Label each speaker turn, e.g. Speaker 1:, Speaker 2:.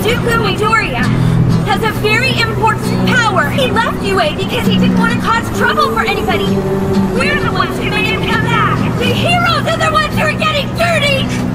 Speaker 1: Dooku Midoriya has a very important power. He left UA because he didn't want to cause trouble for anybody. We're the ones who made him come back. The heroes are the ones who are getting dirty!